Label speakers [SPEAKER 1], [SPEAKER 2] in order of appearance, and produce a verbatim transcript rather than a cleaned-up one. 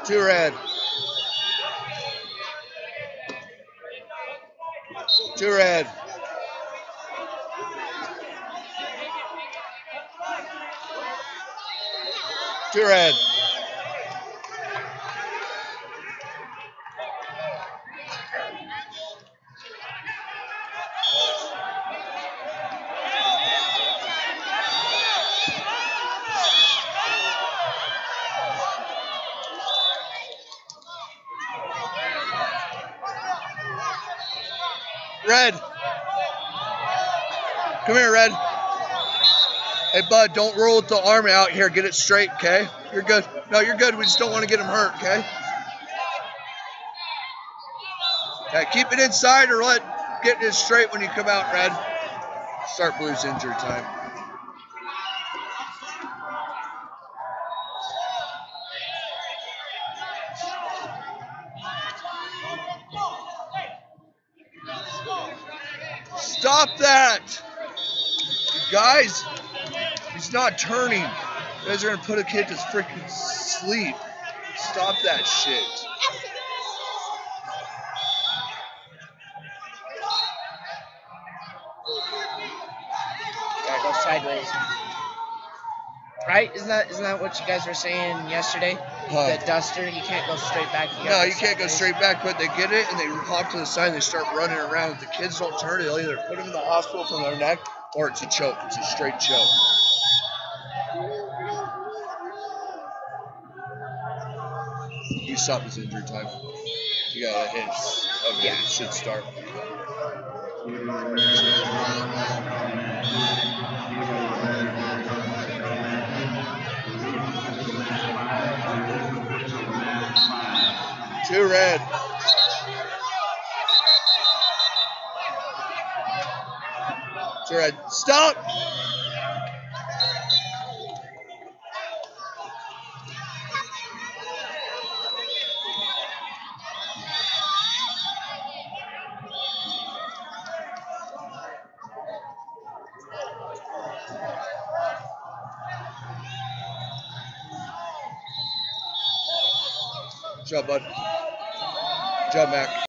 [SPEAKER 1] Two red. Two red. Two red. Red. Come here, Red. Hey, bud, don't roll with the arm out here. Get it straight, okay? You're good. No, you're good. We just don't want to get him hurt, okay? Okay, keep it inside or let get it straight when you come out, Red. Start Blues injury time. Stop that! Guys, he's not turning. You guys are going to put a kid to freaking sleep. Stop that shit.
[SPEAKER 2] Gotta go sideways. Right? Isn't that isn't that what you guys were saying yesterday?
[SPEAKER 1] Huh.
[SPEAKER 2] The duster, you can't go straight back. You
[SPEAKER 1] No, you can't go straight back, but they get it and they hop to the side and they start running around. If the kids don't turn, they'll either put them in the hospital from their neck or it's a choke. It's a straight choke. You stop his injury time. You got a hit. Okay, yeah. It should start. Two red. Two red. Stop! Good job, bud. Good job, Mac.